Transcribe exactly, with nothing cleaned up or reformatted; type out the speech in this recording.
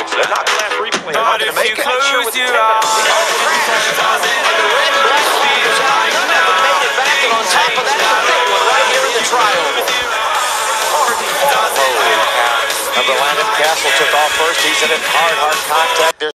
They're not going to have replay. They're not going to make it. Close Sure with your ten minutes. eyes. Oh, crash. And the red and black leaders out. None of them made it back. And on top of that, the big one right here in the trioval. Holy cow. Number Landon Castle took off first. He's in it hard, hard contact.